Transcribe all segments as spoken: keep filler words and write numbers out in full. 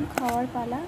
খাওয়ার পালা।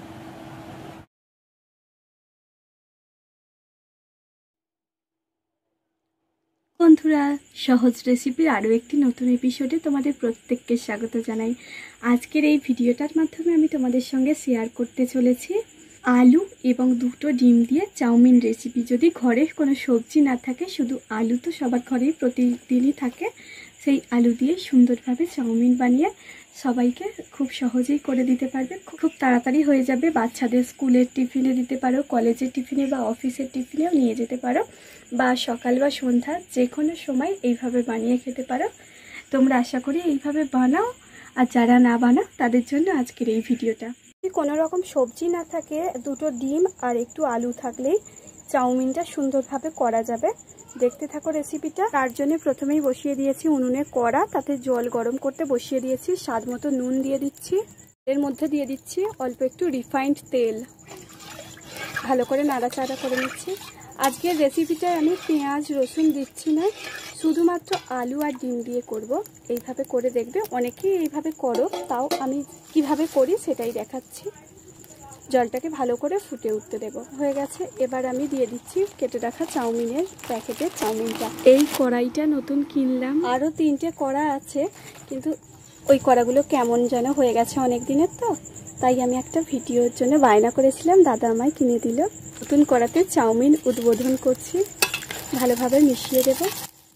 বন্ধুরা, সহজ রেসিপির আরও একটি নতুন এপিসোডে তোমাদের প্রত্যেককে স্বাগত জানাই। আজকের এই ভিডিওটার মাধ্যমে আমি তোমাদের সঙ্গে শেয়ার করতে চলেছি আলু এবং দুটো ডিম দিয়ে চাউমিন রেসিপি। যদি ঘরে কোনো সবজি না থাকে, শুধু আলু তো সবার ঘরেই প্রতিদিনই থাকে, সেই আলু দিয়ে সুন্দরভাবে চাউমিন বানিয়ে সবাইকে খুব সহজেই করে দিতে পারবে। খুব তাড়াতাড়ি হয়ে যাবে। বাচ্চাদের স্কুলের টিফিনে দিতে পারো, কলেজের টিফিনে বা অফিসের টিফিনেও নিয়ে যেতে পারো, বা সকাল বা সন্ধ্যা যে কোনো সময় এইভাবে বানিয়ে খেতে পারো। তোমরা আশা করি এইভাবে বানাও, আর যারা না বানাও তাদের জন্য আজকের এই ভিডিওটা। যদি কোনো রকম সবজি না থাকে, দুটো ডিম আর একটু আলু থাকলেই চাউমিনটা সুন্দরভাবে করা যাবে। দেখতে থাকো রেসিপিটা। তার জন্য প্রথমেই বসিয়ে দিয়েছি উনুনে কড়া, তাতে জল গরম করতে বসিয়ে দিয়েছি। স্বাদ মতো নুন দিয়ে দিচ্ছি, এর মধ্যে দিয়ে দিচ্ছি অল্প একটু রিফাইন্ড তেল। ভালো করে নাড়াচাড়া করে নিচ্ছি। আজকের রেসিপিটায় আমি পেঁয়াজ রসুন দিচ্ছি না, শুধুমাত্র আলু আর ডিম দিয়ে করব। এইভাবে করে দেখবে, অনেকেই এইভাবে করো, তাও আমি কিভাবে করি সেটাই দেখাচ্ছি। জলটাকে ভালো করে ফুটে উঠতে দেবো। হয়ে গেছে, এবার আমি দিয়ে দিচ্ছি কেটে রাখা চাউমিনের প্যাকেটের চাউমিনটা। এই কড়াইটা নতুন কিনলাম, আরও তিনটে কড়া আছে, কিন্তু ওই কড়াগুলো কেমন যেন হয়ে গেছে অনেক দিনের, তো তাই আমি একটা ভিডিওর জন্য বায়না করেছিলাম, দাদা আমায় কিনে দিল। নতুন কড়াতে চাউমিন উদ্বোধন করছি, ভালোভাবে মিশিয়ে দেব।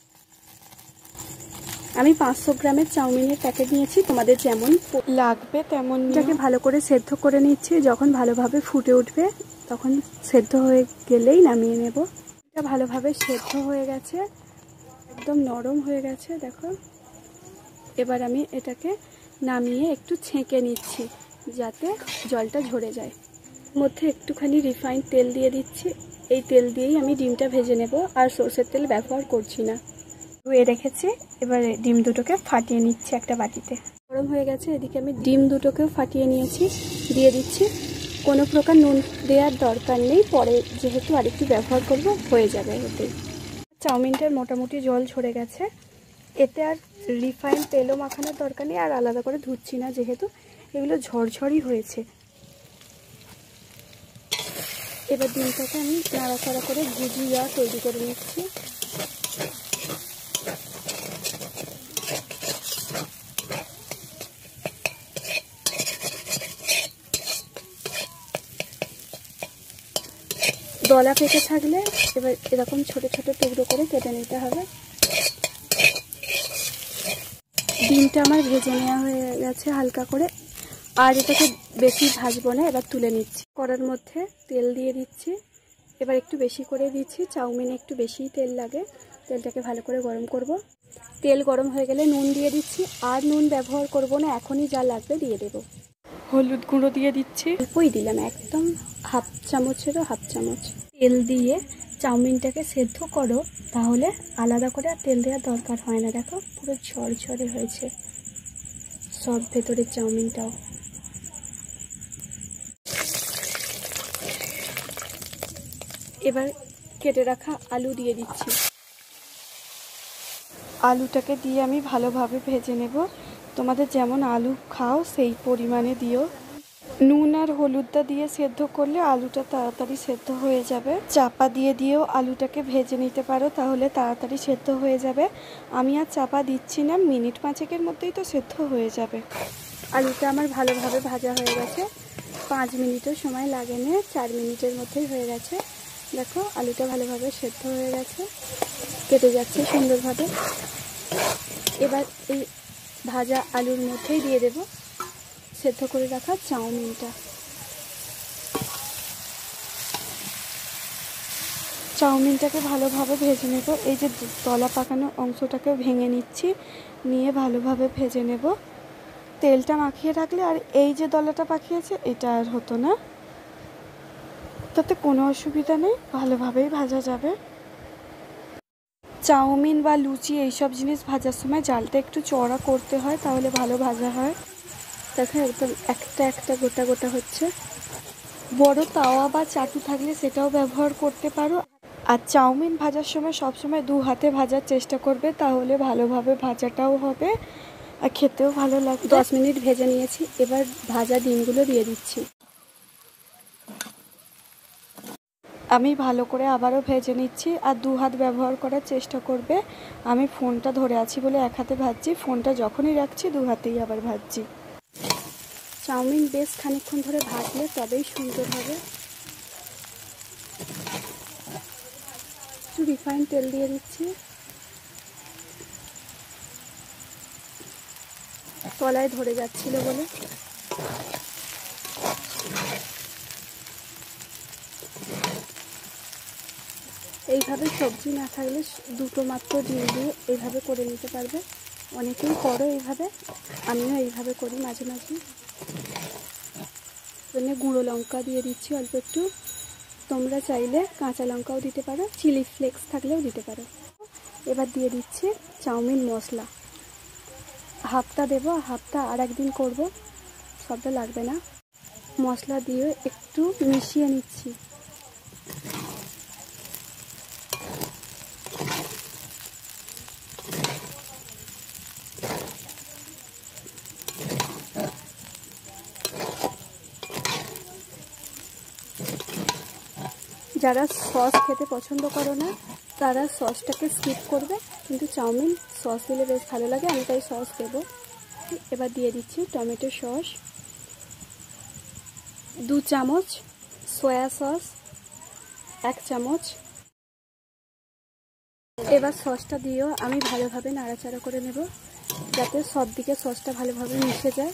আমি পাঁচশো গ্রামের চাউমিনের প্যাকেট নিয়েছি, তোমাদের যেমন লাগবে তেমন। এটাকে ভালো করে সেদ্ধ করে নিচ্ছি। যখন ভালোভাবে ফুটে উঠবে তখন সেদ্ধ হয়ে গেলেই নামিয়ে নেব। এটা ভালোভাবে সেদ্ধ হয়ে গেছে, একদম নরম হয়ে গেছে, দেখো। এবার আমি এটাকে নামিয়ে একটু ছেঁকে নিচ্ছি যাতে জলটা ঝরে যায়। মধ্যে একটুখানি রিফাইন্ড তেল দিয়ে দিচ্ছি। এই তেল দিয়েই আমি ডিমটা ভেজে নেব, আর সরষের তেল ব্যবহার করছি না। ধুয়ে রেখেছি, এবারে ডিম দুটোকে ফাটিয়ে নিচ্ছি একটা বাটিতে। গরম হয়ে গেছে, এদিকে আমি ডিম দুটোকেও ফাটিয়ে নিয়েছি, দিয়ে দিচ্ছি। কোনো প্রকার নুন দেওয়ার দরকার নেই, পরে যেহেতু আরেকটু ব্যবহার করব হয়ে যাবে এতেই। চাউমিনটার মোটামুটি জল ঝরে গেছে, এতে আর রিফাইন্ড তেলও মাখানোর দরকার নেই, আর আলাদা করে ধুচ্ছি না, যেহেতু এগুলো ঝরঝরই হয়েছে। এবার ডিমটাকে আমি নাড়াচাড়া করে ভুজিয়া তৈরি করে নিচ্ছি। দলা পেকে থাকলে এবার এরকম ছোট ছোট টুকরো করে কেটে নিতে হবে। ডিমটা আমার ভেজে নেওয়া হয়ে গেছে হালকা করে, আর এটাকে বেশি ভাজবো না। এবার তুলে নিচ্ছি। কড়ার মধ্যে তেল দিয়ে দিচ্ছি, এবার একটু বেশি করে দিচ্ছি, চাউমিনে একটু বেশিই তেল লাগে। তেলটাকে ভালো করে গরম করব। তেল গরম হয়ে গেলে নুন দিয়ে দিচ্ছি, আর নুন ব্যবহার করব না, এখনই যা লাগবে দিয়ে দেব। হলুদ গুঁড়ো দিয়ে দিচ্ছি, অল্পই দিলাম, একদম হাফ চামচেরও হাফ চামচ। তেল দিয়ে চাউমিনটাকে সেদ্ধ করো, তাহলে আলাদা করে আর তেল দেওয়ার দরকার হয় না। দেখো পুরো ঝরঝরে হয়েছে সব ভেতরের চাউমিনটাও। এবার কেটে রাখা আলু দিয়ে দিচ্ছি। আলুটাকে দিয়ে আমি ভালোভাবে ভেজে নেব। তোমাদের যেমন আলু খাও সেই পরিমাণে দিও। নুন আর হলুদটা দিয়ে সেদ্ধ করলে আলুটা তাড়াতাড়ি সেদ্ধ হয়ে যাবে। চাপা দিয়ে দিয়েও আলুটাকে ভেজে নিতে পারো, তাহলে তাড়াতাড়ি সেদ্ধ হয়ে যাবে। আমি আর চাপা দিচ্ছি না, মিনিট পাঁচেকের মধ্যেই তো সেদ্ধ হয়ে যাবে। আলুটা আমার ভালোভাবে ভাজা হয়ে গেছে, পাঁচ মিনিটও সময় লাগেনি, চার মিনিটের মধ্যেই হয়ে গেছে। দেখো আলুটা ভালোভাবে সেদ্ধ হয়ে গেছে, কেটে যাচ্ছে সুন্দরভাবে। এবার এই ভাজা আলুর মধ্যেই দিয়ে দেব সেদ্ধ করে রাখা চাউমিনটা। চাউমিনটাকে ভালোভাবে ভেজে নেব। এই যে তলা পাকানো অংশটাকেও ভেঙে নিচ্ছি, নিয়ে ভালোভাবে ভেজে নেব। তেলটা মাখিয়ে রাখলে আর এই যে দলাটা পাকিয়েছে এটা আর হতো না, তাতে কোনো অসুবিধা নেই, ভালোভাবেই ভাজা যাবে। চাউমিন বা লুচি এইসব জিনিস ভাজার সময় জালটা একটু চড়া করতে হয়, তাহলে ভালো ভাজা হয়। দেখো একদম একটা একটা গোটা গোটা হচ্ছে। বড় তাওয়া বা চাটু থাকলে সেটাও ব্যবহার করতে পারো। আর চাউমিন ভাজার সময় সবসময় দু হাতে ভাজার চেষ্টা করবে, তাহলে ভালোভাবে ভাজাটাও হবে, আর খেতেও ভালো লাগে। দশ মিনিট ভেজে নিয়েছি, এবার ভাজা ডিমগুলো দিয়ে দিচ্ছি। আমি ভালো করে আবারও ভেজে নিচ্ছি। আর দু হাত ব্যবহার করার চেষ্টা করবে। আমি ফোনটা ধরে আছি বলে এক হাতে ভাজছি, ফোনটা যখনই রাখছি দু হাতেই আবার ভাজছি। চাউমিন বেশ খানিকক্ষণ ধরে ভাজলে তবেই সুন্দর হবে। একটু রিফাইন তেল দিয়ে দিচ্ছি। তলায় ধরে যাচ্ছিল বলে। এইভাবে সবজি না থাকলে দুটো মাত্র ডিম দিয়ে এইভাবে করে নিতে পারবে। অনেকেই করো এইভাবে, আমিও এইভাবে করি মাঝে মাঝে। এখানে গুঁড়ো লঙ্কা দিয়ে দিচ্ছি অল্প একটু। তোমরা চাইলে কাঁচা লঙ্কাও দিতে পারো, চিলি ফ্লেক্স থাকলেও দিতে পারো। এবার দিয়ে দিচ্ছি চাউমিন মশলা। হাফটা দেবো, হাফটা আর একদিন করবো, সবটা লাগবে না। মশলা দিয়ে একটু মিশিয়ে নিচ্ছি। যারা সস খেতে পছন্দ করো না তারা সসটাকে স্কিপ করবে, কিন্তু চাউমিন সস দিলে বেশ ভালো লাগে, আমি তাই সস দেবো। এবার দিয়ে দিচ্ছি টমেটো সস, দু চামচ সয়া সস, এক চামচ। এবার সসটা দিয়েও আমি ভালোভাবে নাড়াচাড়া করে নেব, যাতে সব দিকে সসটা ভালোভাবে মিশে যায়।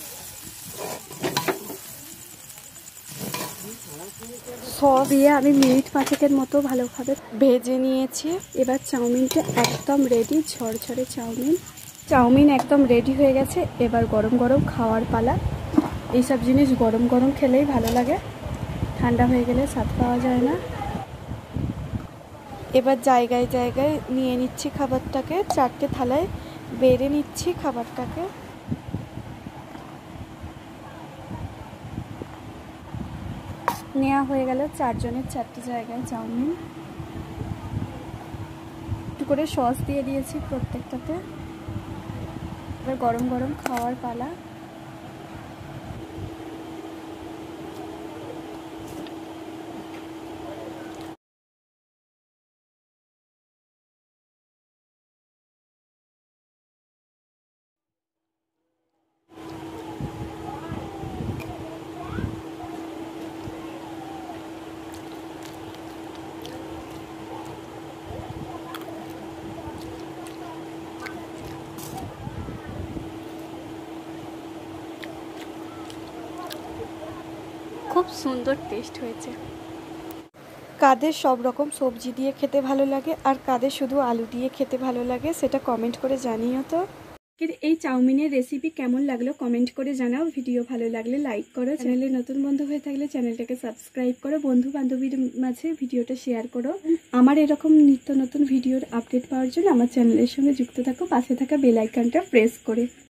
সস দিয়ে আমি মিনিট পাঁচেকের মতো ভালোভাবে ভেজে নিয়েছি। এবার চাউমিনটা একদম রেডি, ঝরঝরে চাউমিন। চাউমিন একদম রেডি হয়ে গেছে। এবার গরম গরম খাওয়ার পালা। এইসব জিনিস গরম গরম খেলেই ভালো লাগে, ঠান্ডা হয়ে গেলে স্বাদ পাওয়া যায় না। এবার জায়গায় জায়গায় নিয়ে নিচ্ছি খাবারটাকে, চারটে থালায় বেড়ে নিচ্ছি খাবারটাকে। নেওয়া হয়ে গেল চারজনের চারটে জায়গায় চাউমিন। একটু করে সস দিয়ে দিয়েছি প্রত্যেকটাতে। এবার গরম গরম খাওয়ার পালা। খুব সুন্দর টেস্ট হয়েছে। কাদের সব রকম সবজি দিয়ে খেতে ভালো লাগে আর কাদের শুধু আলু দিয়ে খেতে ভালো লাগে সেটা কমেন্ট করে জানিও তো। এই চাউমিনের রেসিপি কেমন লাগলো কমেন্ট করে জানাও। ভিডিও ভালো লাগলে লাইক করো, চ্যানেলে নতুন বন্ধু হয়ে থাকলে চ্যানেলটাকে সাবস্ক্রাইব করো, বন্ধু বান্ধবীর মাঝে ভিডিওটা শেয়ার করো। আমার এরকম নিত্য নতুন ভিডিওর আপডেট পাওয়ার জন্য আমার চ্যানেলের সঙ্গে যুক্ত থাকো, পাশে থাকা বেল আইকনটা প্রেস করে।